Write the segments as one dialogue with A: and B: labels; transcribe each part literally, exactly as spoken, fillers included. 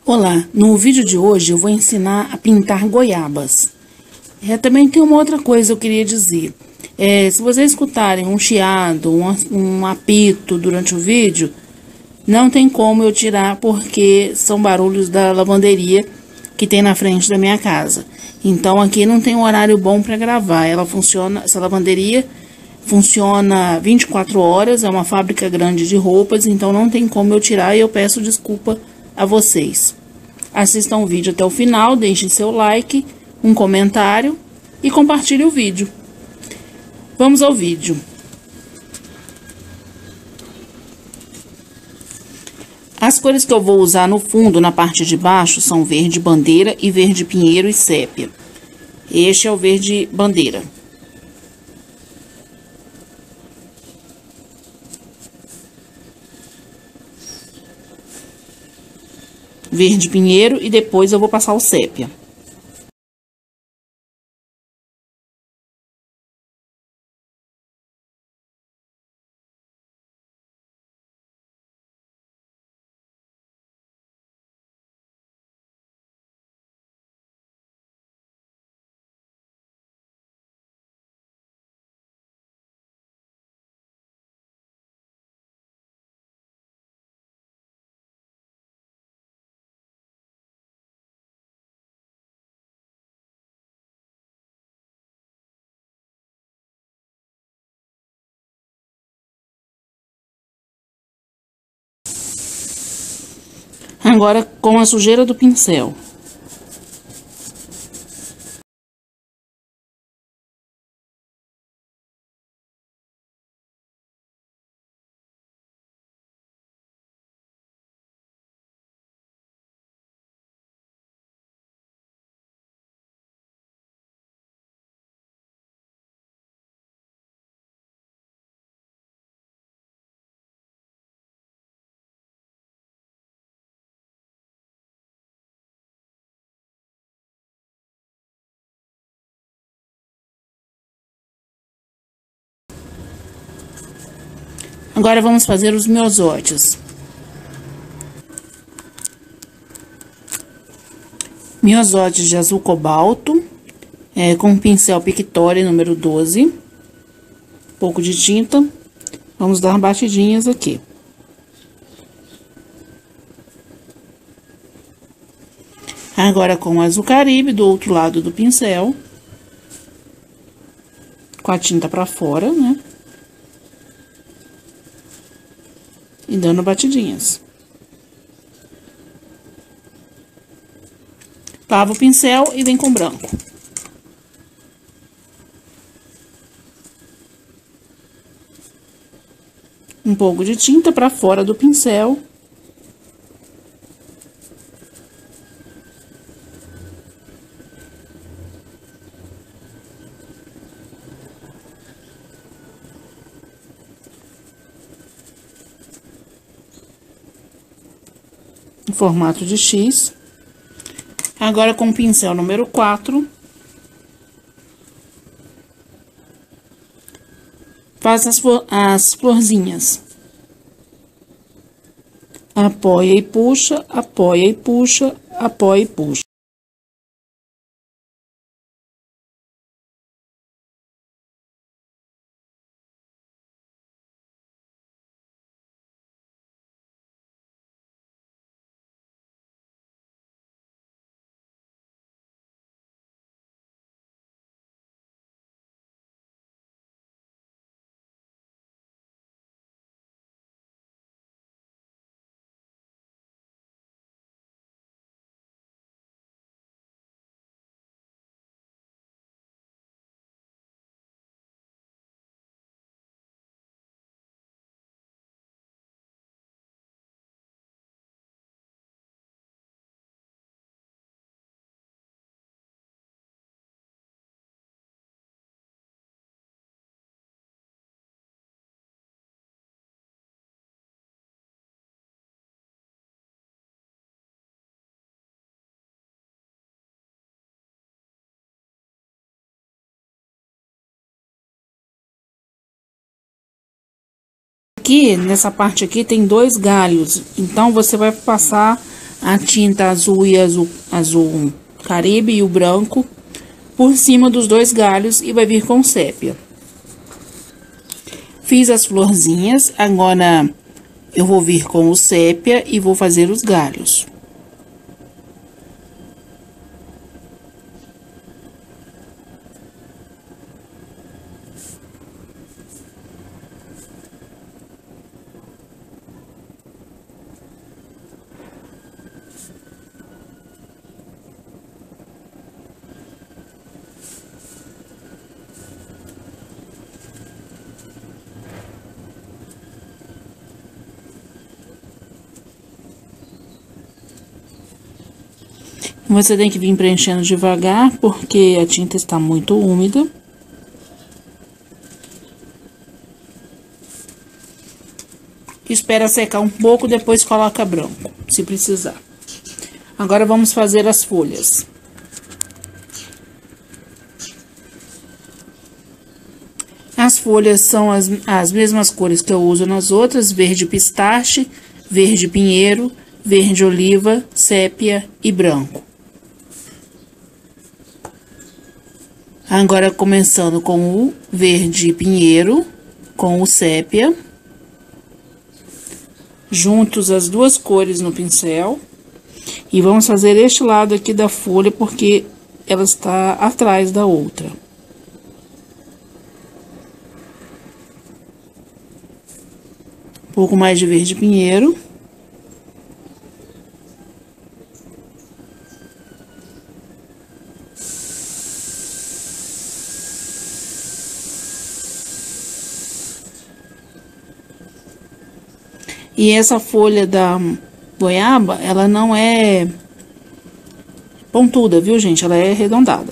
A: Olá, no vídeo de hoje eu vou ensinar a pintar goiabas. É, também tem uma outra coisa que eu queria dizer. É, se vocês escutarem um chiado, um, um apito durante o vídeo, não tem como eu tirar porque são barulhos da lavanderia que tem na frente da minha casa. Então aqui não tem um horário bom para gravar. Ela funciona, essa lavanderia funciona vinte e quatro horas, é uma fábrica grande de roupas, então não tem como eu tirar e eu peço desculpa a vocês. Assistam o vídeo até o final, deixem seu like, um comentário e compartilhe o vídeo. Vamos ao vídeo. As cores que eu vou usar no fundo, na parte de baixo, são verde bandeira e verde pinheiro e sépia. Este é o verde bandeira. Verde pinheiro e depois eu vou passar o sépia. Agora com a sujeira do pincel. Agora vamos fazer os miosotes. Miosotes de azul cobalto, é, com pincel Pictoria número doze. Um pouco de tinta. Vamos dar batidinhas aqui. Agora com azul caribe do outro lado do pincel. Com a tinta pra fora, né? E dando batidinhas. Lava o pincel e vem com branco. Um pouco de tinta para fora do pincel. Em formato de X. Agora com o pincel número quatro. Faz as, as florzinhas. Apoia e puxa, apoia e puxa, apoia e puxa. Aqui, nessa parte aqui, tem dois galhos. Então, você vai passar a tinta azul e azul, azul caribe e o branco por cima dos dois galhos e vai vir com sépia. Fiz as florzinhas, agora eu vou vir com o sépia e vou fazer os galhos. Você tem que vir preenchendo devagar, porque a tinta está muito úmida. Espera secar um pouco, depois coloca branco, se precisar. Agora vamos fazer as folhas. As folhas são as, as mesmas cores que eu uso nas outras: verde pistache, verde pinheiro, verde oliva, sépia e branco. Agora, começando com o verde pinheiro, com o sépia. Juntos as duas cores no pincel. E vamos fazer este lado aqui da folha, porque ela está atrás da outra. Um pouco mais de verde pinheiro. E essa folha da goiaba, ela não é pontuda, viu, gente? Ela é arredondada.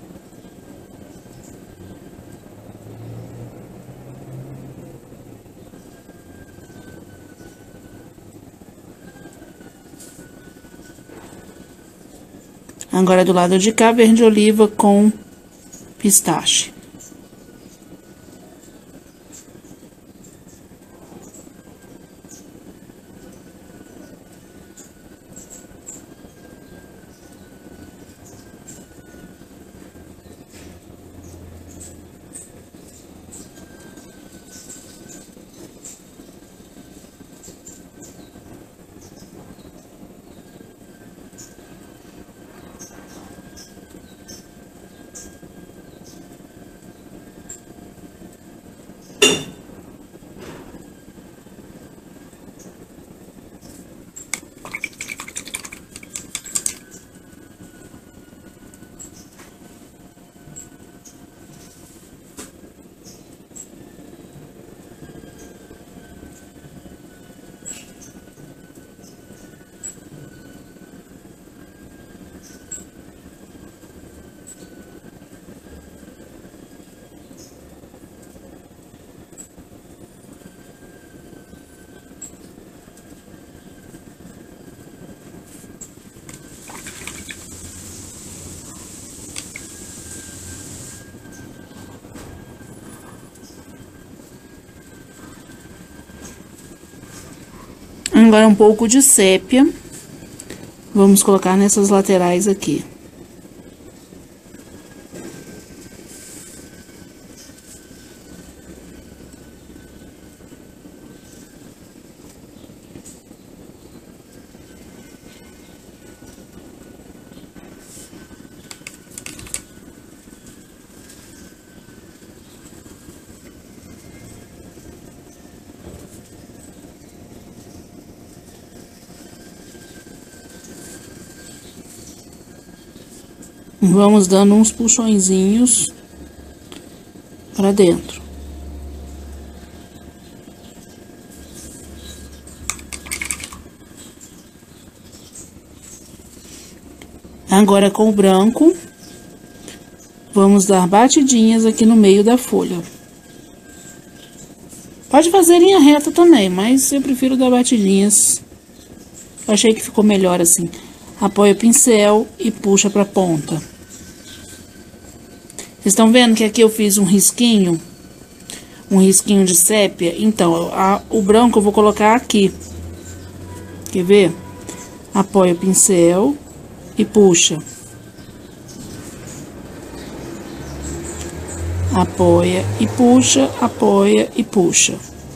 A: Agora, do lado de cá, verde oliva com pistache. Agora um pouco de sépia. Vamos colocar nessas laterais aqui. Vamos dando uns puxõezinhos para dentro. Agora, com o branco, vamos dar batidinhas aqui no meio da folha. Pode fazer linha reta também, mas eu prefiro dar batidinhas. Eu achei que ficou melhor assim. Apoia o pincel e puxa pra ponta. Vocês estão vendo que aqui eu fiz um risquinho? Um risquinho de sépia? Então, a, o branco eu vou colocar aqui. Quer ver? Apoia o pincel e puxa. Apoia e puxa, apoia e puxa.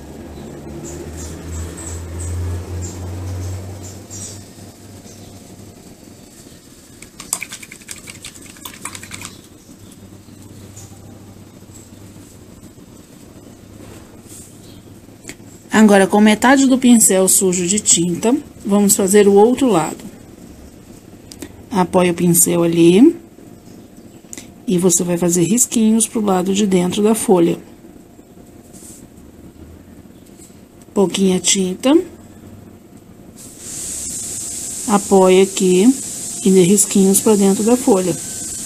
A: Agora, com metade do pincel sujo de tinta, vamos fazer o outro lado. Apoia o pincel ali. E você vai fazer risquinhos pro lado de dentro da folha. Pouquinha tinta. Apoia aqui e dê risquinhos pra dentro da folha.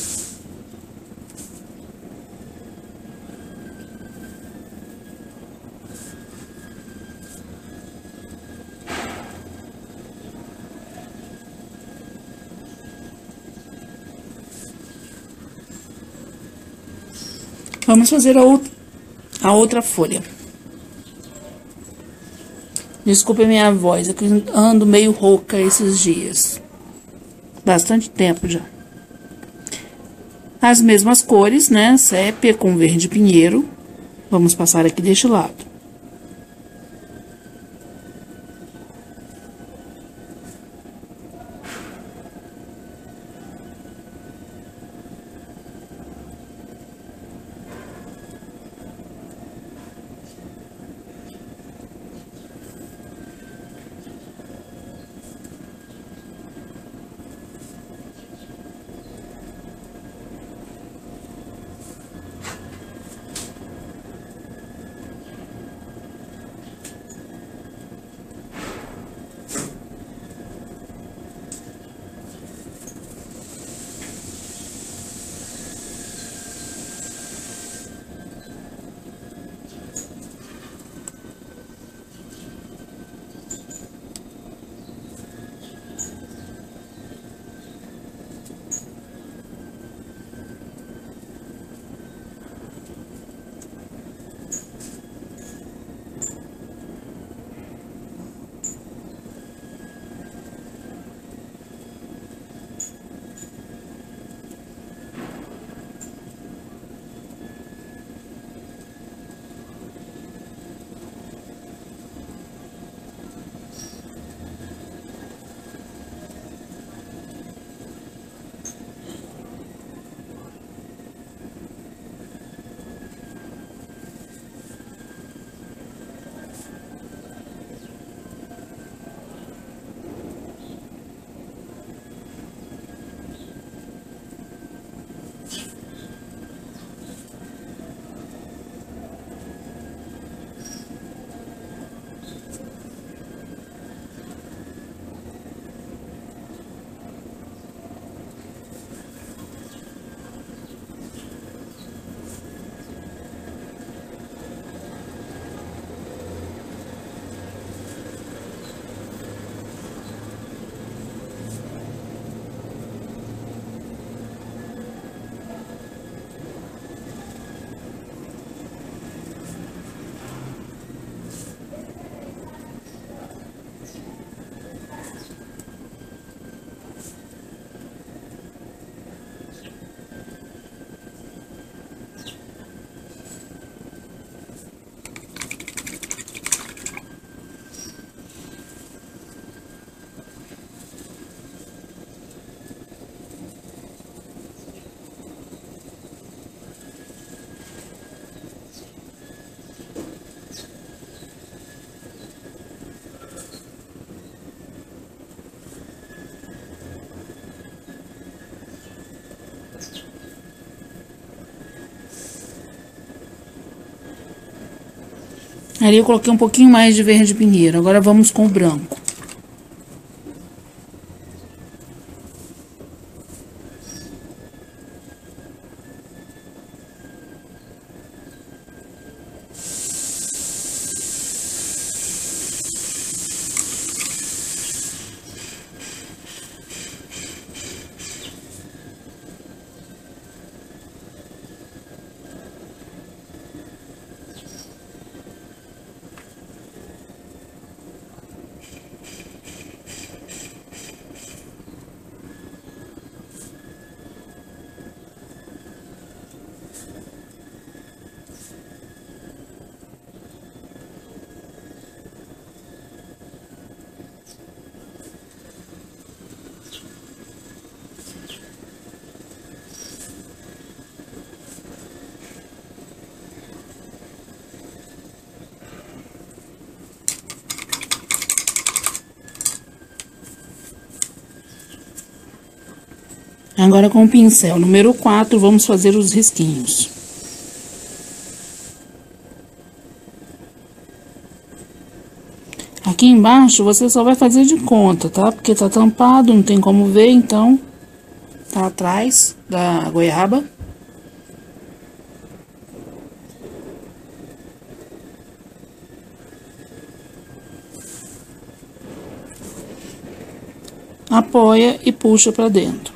A: Vamos fazer a outra, a outra folha. Desculpe a minha voz, é que eu ando meio rouca esses dias. Bastante tempo já. As mesmas cores, né? Sépia com verde pinheiro. Vamos passar aqui deste lado. Ali eu coloquei um pouquinho mais de verde pinheiro. Agora vamos com o branco. Agora, com o pincel número quatro, vamos fazer os risquinhos. Aqui embaixo, você só vai fazer de conta, tá? Porque tá tampado, não tem como ver, então, tá atrás da goiaba. Apoia e puxa pra dentro.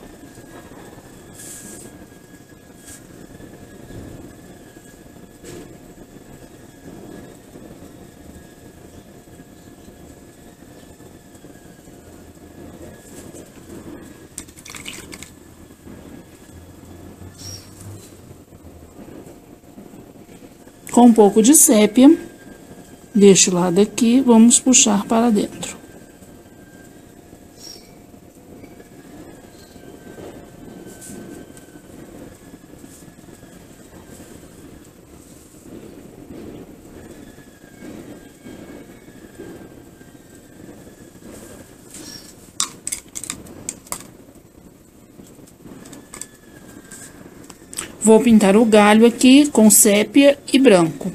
A: Com um pouco de sépia, deixo o lado aqui, vamos puxar para dentro. Vou pintar o galho aqui com sépia e branco.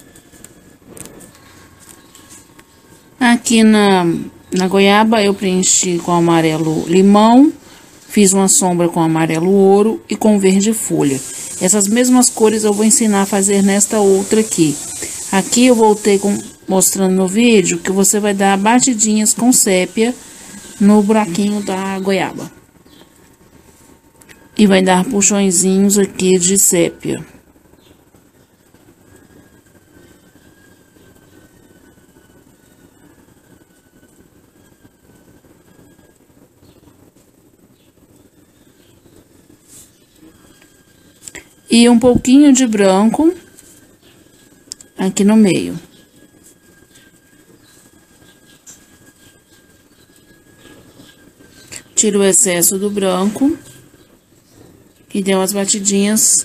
A: Aqui na, na goiaba eu preenchi com amarelo limão, fiz uma sombra com amarelo ouro e com verde folha. Essas mesmas cores eu vou ensinar a fazer nesta outra aqui. Aqui eu voltei com, mostrando no vídeo que você vai dar batidinhas com sépia no buraquinho da goiaba. E vai dar puxõezinhos aqui de sépia. E um pouquinho de branco aqui no meio. Tiro o excesso do branco. E deu umas batidinhas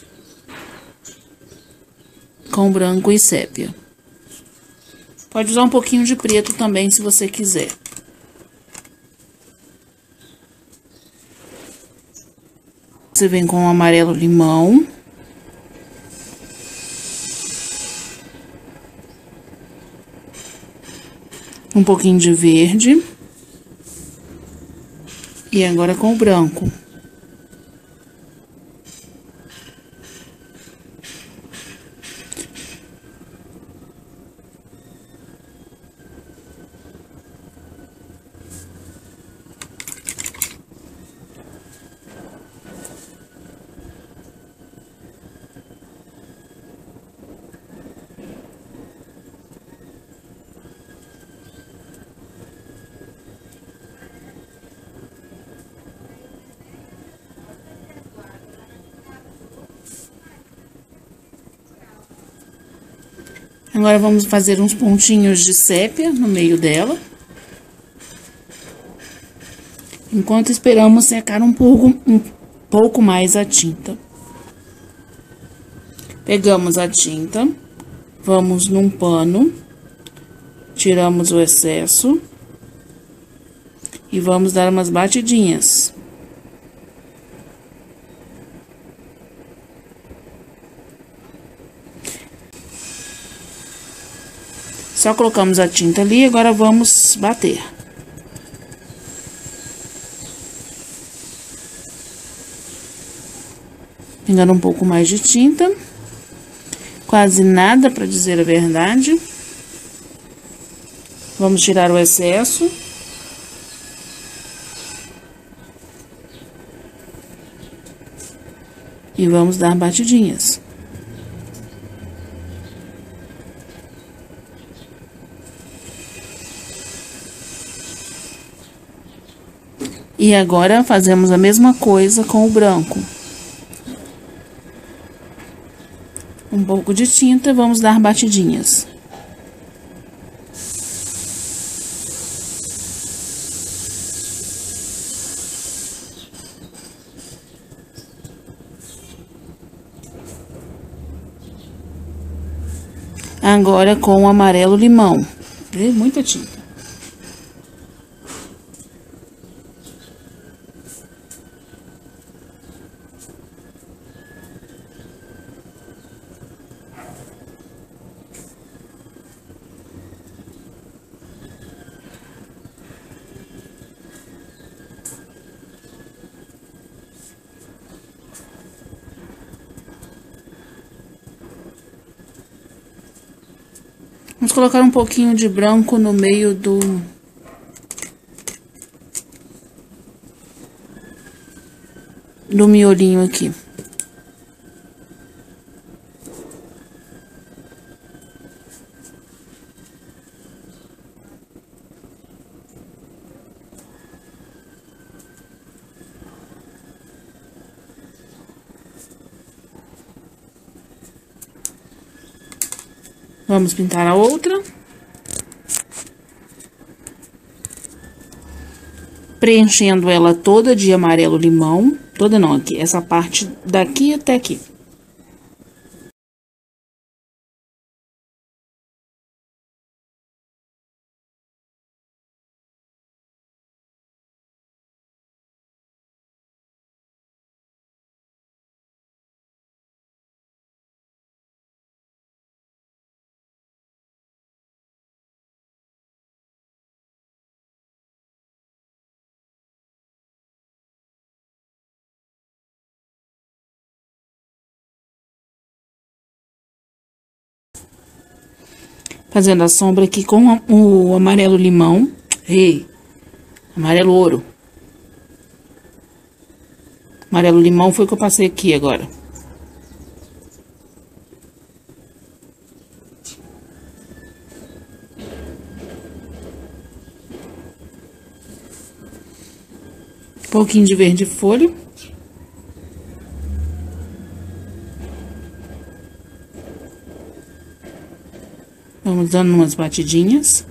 A: com branco e sépia. Pode usar um pouquinho de preto também, se você quiser. Você vem com o amarelo limão. Um pouquinho de verde. E agora com o branco. Agora, vamos fazer uns pontinhos de sépia no meio dela. Enquanto esperamos secar um pouco, um pouco mais a tinta. Pegamos a tinta, vamos num pano, tiramos o excesso e vamos dar umas batidinhas. Só colocamos a tinta ali, agora vamos bater. Pegando um pouco mais de tinta. Quase nada, para dizer a verdade. Vamos tirar o excesso. E vamos dar batidinhas. E agora, fazemos a mesma coisa com o branco. Um pouco de tinta, vamos dar batidinhas. Agora, com o amarelo limão. Vê? Muita tinta. Vamos colocar um pouquinho de branco no meio do... do miolinho aqui. Vamos pintar a outra. Preenchendo ela toda de amarelo limão. Toda não, aqui, essa parte daqui até aqui. Fazendo a sombra aqui com o amarelo limão. Ei, amarelo ouro. Amarelo limão foi o que eu passei aqui agora. Um pouquinho de verde folha. Vamos dando umas batidinhas.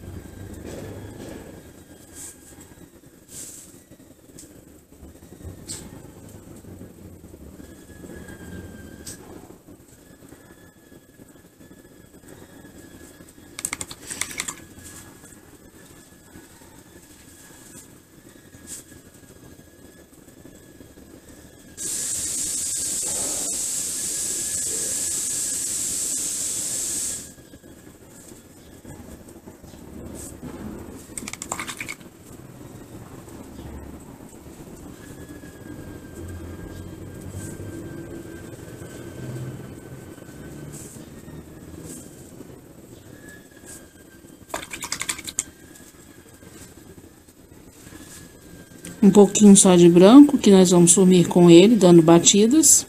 A: Um pouquinho só de branco, que nós vamos sumir com ele, dando batidas.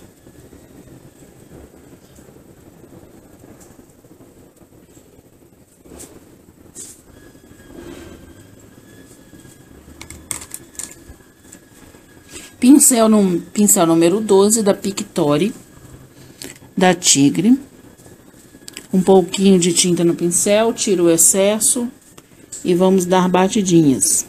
A: Pincel, no, pincel número doze da Pictory, da Tigre. Um pouquinho de tinta no pincel, tira o excesso e vamos dar batidinhas.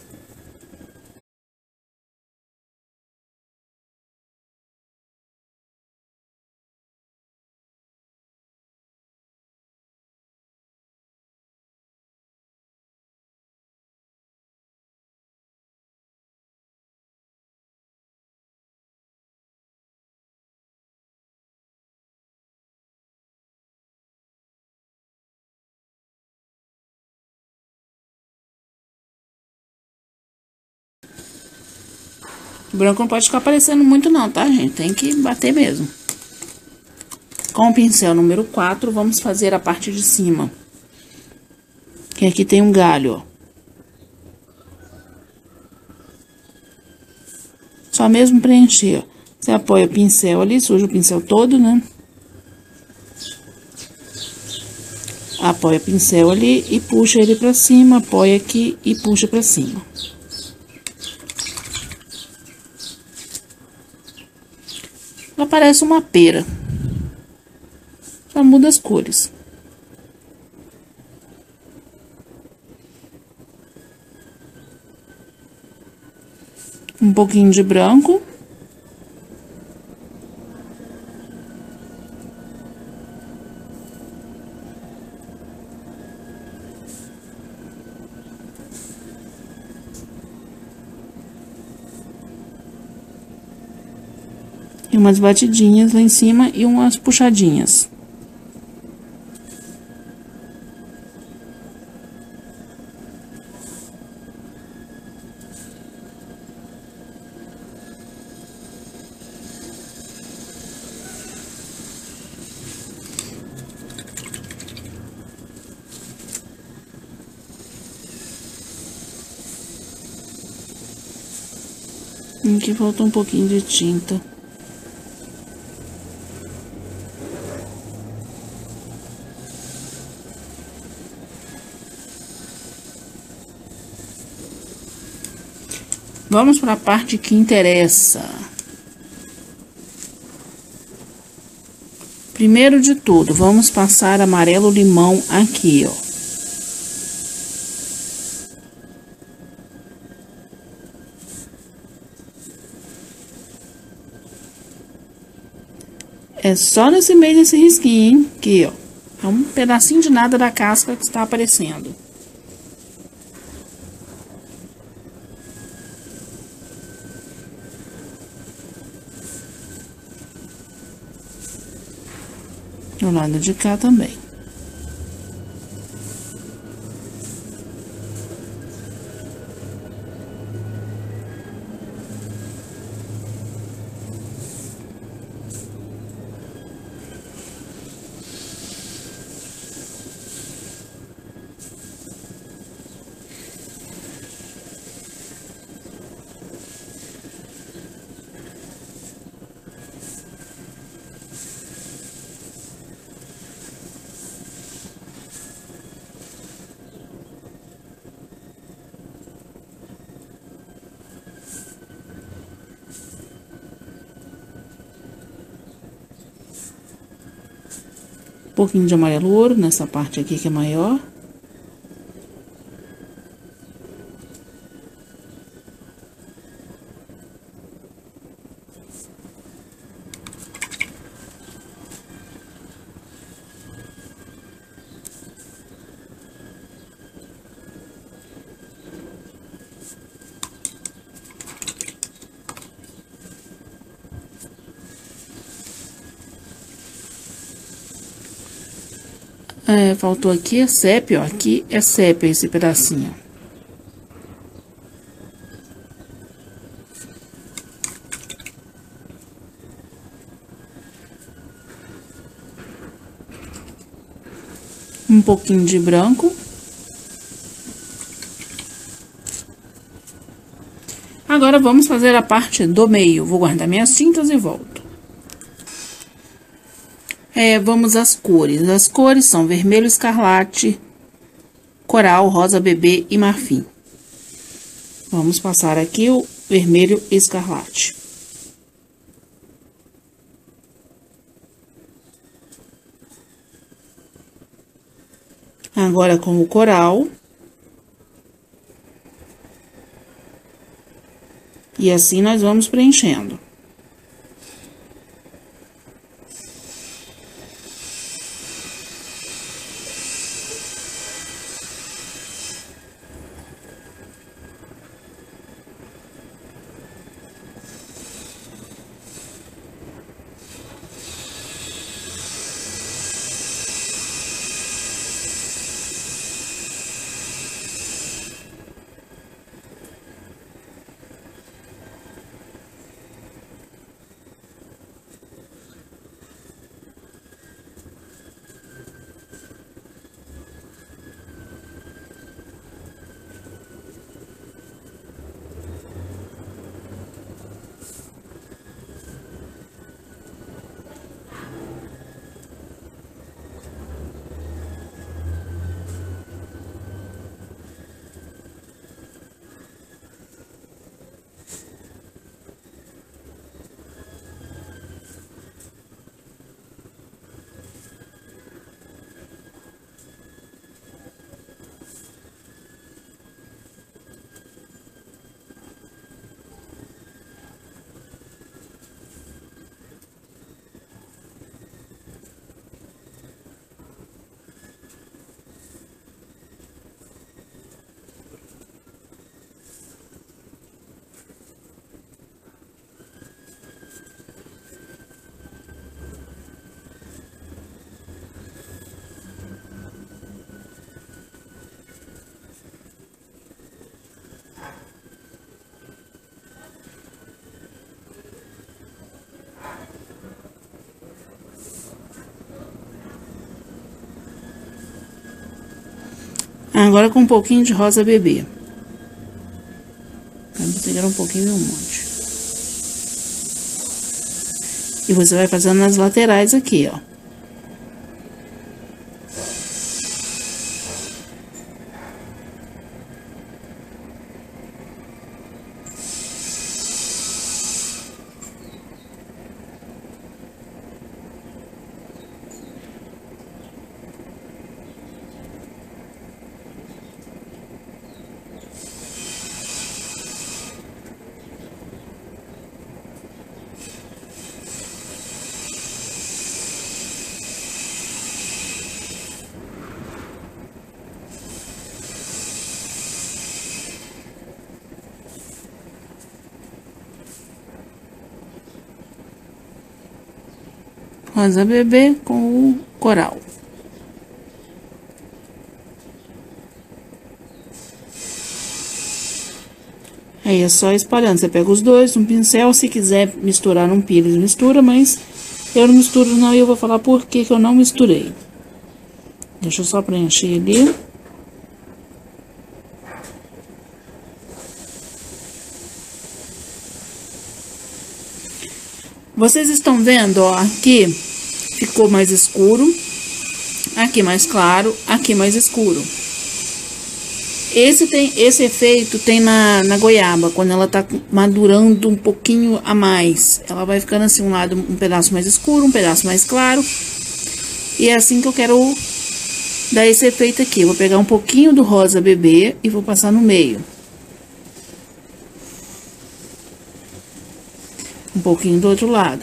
A: O branco não pode ficar aparecendo muito não, tá, gente? Tem que bater mesmo. Com o pincel número quatro, vamos fazer a parte de cima. Que aqui tem um galho, ó. Só mesmo preencher, ó. Você apoia o pincel ali, suja o pincel todo, né? Apoia o pincel ali e puxa ele pra cima, apoia aqui e puxa pra cima. Ela parece uma pera. Só muda as cores. Um pouquinho de branco. E umas batidinhas lá em cima e umas puxadinhas. Aqui falta um pouquinho de tinta. Vamos para a parte que interessa. Primeiro de tudo, vamos passar amarelo limão aqui, ó. É só nesse meio desse risquinho, hein? Aqui, ó. É um pedacinho de nada da casca que está aparecendo. Do lado de cá também. Um pouquinho de amarelo ouro nessa parte aqui que é maior. É, faltou aqui é sépia, ó. Aqui é sépia esse pedacinho. Um pouquinho de branco. Agora vamos fazer a parte do meio. Vou guardar minhas tintas e volto. É, vamos às cores. As cores são vermelho escarlate, coral, rosa bebê e marfim. Vamos passar aqui o vermelho escarlate. Agora com o coral. E assim nós vamos preenchendo. Agora com um pouquinho de rosa bebê. Vamos pegar um pouquinho e um monte. E você vai fazendo nas laterais aqui, ó. Rosa bebê com o coral. Aí é só espalhando. Você pega os dois, um pincel. Se quiser misturar num pires, mistura, mas eu não misturo não, e eu vou falar por que que eu não misturei. Deixa eu só preencher ali. Vocês estão vendo, ó, aqui ficou mais escuro, aqui mais claro, aqui mais escuro. Esse, tem, esse efeito tem na, na goiaba, quando ela tá madurando um pouquinho a mais. Ela vai ficando assim, um lado um pedaço mais escuro, um pedaço mais claro. E é assim que eu quero dar esse efeito aqui. Eu vou pegar um pouquinho do rosa bebê e vou passar no meio. Um pouquinho do outro lado.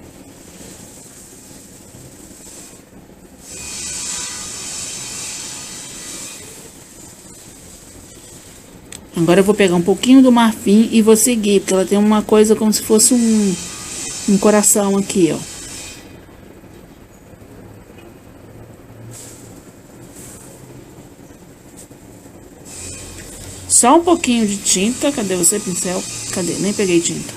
A: Agora eu vou pegar um pouquinho do marfim e vou seguir, porque ela tem uma coisa como se fosse um, um coração aqui, ó. Só um pouquinho de tinta. Cadê você, pincel? Cadê? Nem peguei tinta.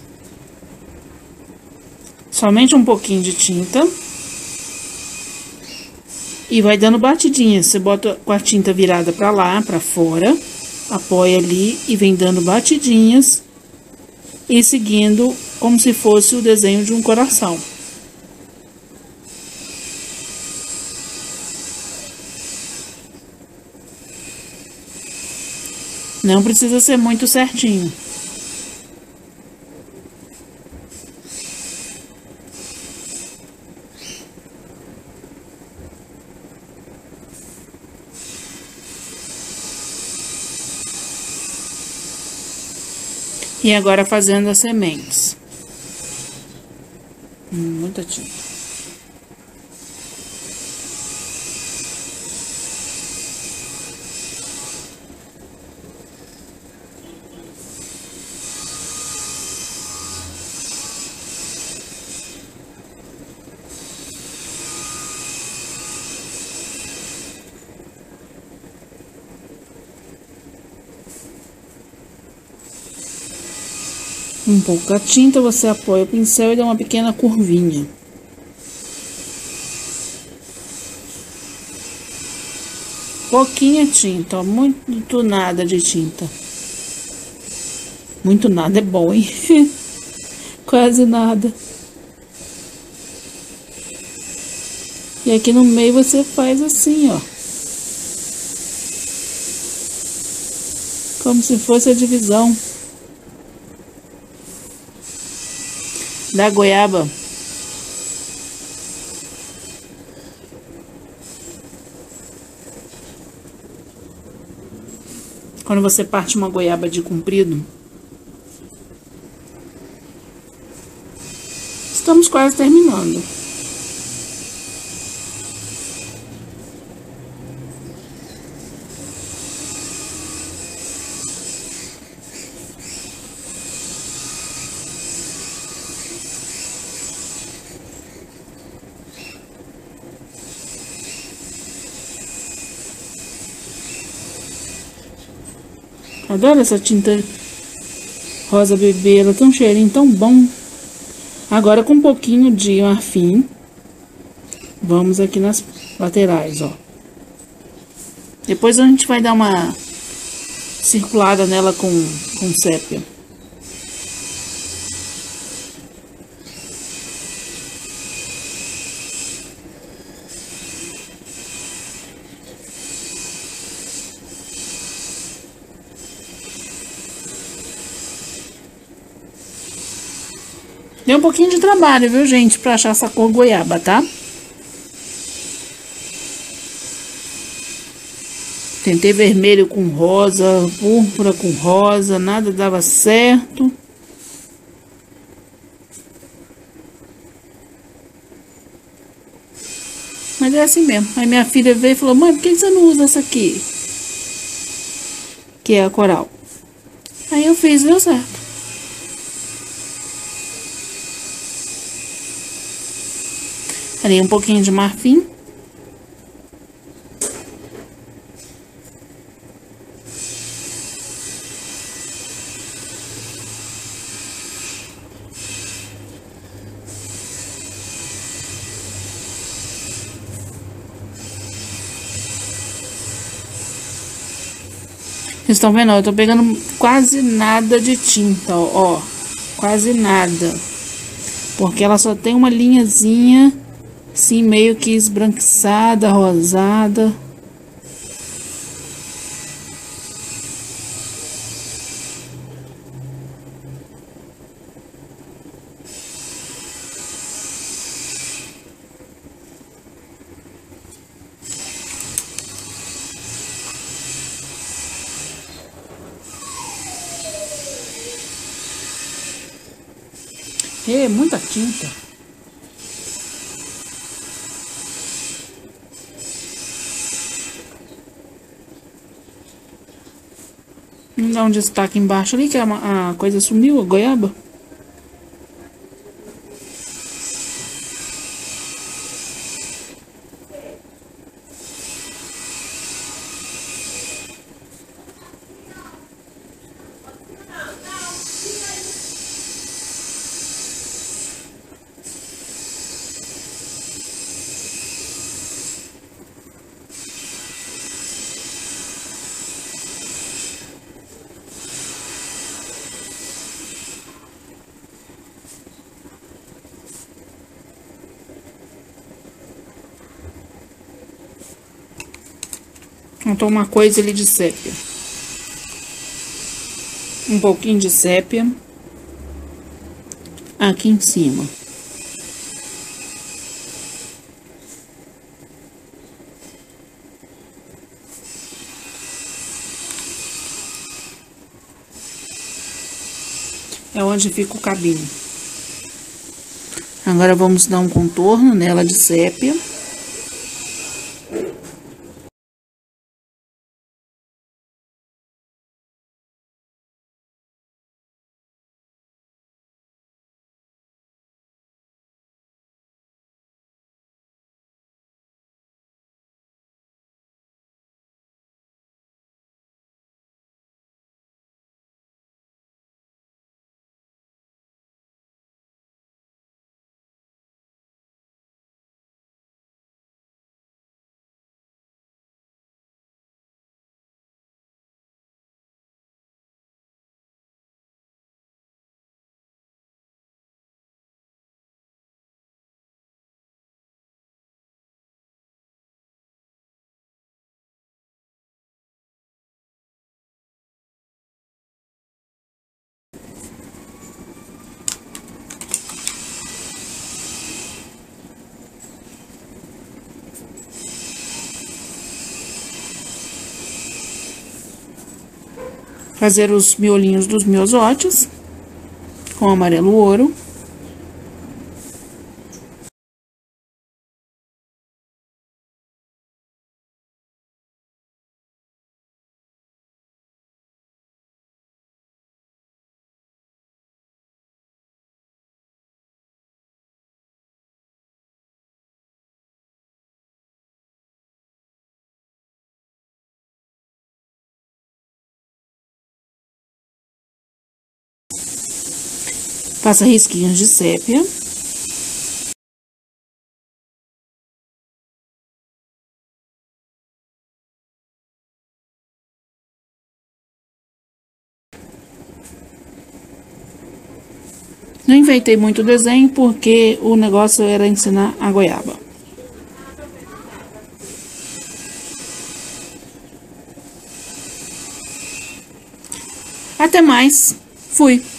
A: Somente um pouquinho de tinta. E vai dando batidinha. Você bota com a tinta virada pra lá, pra fora. Apoia ali e vem dando batidinhas. E seguindo como se fosse o desenho de um coração. Não precisa ser muito certinho. E agora fazendo as sementes. Hum, muita tinta. Um pouco a tinta, você apoia o pincel e dá uma pequena curvinha. Pouquinha tinta, ó, muito nada de tinta. Muito nada é bom, hein? Quase nada. E aqui no meio você faz assim, ó. Como se fosse a divisão da goiaba. Quando você parte uma goiaba de comprido. Estamos quase terminando. Adoro essa tinta rosa bebê, ela tem um cheirinho tão bom. Agora com um pouquinho de marfim, vamos aqui nas laterais, ó. Depois a gente vai dar uma circulada nela com, com sépia. Deu um pouquinho de trabalho, viu, gente, pra achar essa cor goiaba, tá? Tentei vermelho com rosa, púrpura com rosa, nada dava certo. Mas é assim mesmo. Aí minha filha veio e falou, mãe, por que você não usa essa aqui? Que é a coral. Aí eu fiz, deu certo. Ali um pouquinho de marfim. Vocês estão vendo? Ó, eu tô pegando quase nada de tinta, ó, ó. Quase nada. Porque ela só tem uma linhazinha, assim, meio que esbranquiçada, rosada. É, muita tinta. Vamos dar um destaque embaixo ali, que a, a coisa sumiu, a goiaba. Então, uma coisa ali de sépia. Um pouquinho de sépia. Aqui em cima. É onde fica o cabinho. Agora, vamos dar um contorno nela de sépia. Fazer os miolinhos dos miosotes com amarelo ouro. Faça risquinhos de sépia. Não inventei muito o desenho porque o negócio era ensinar a goiaba. Até mais. Fui.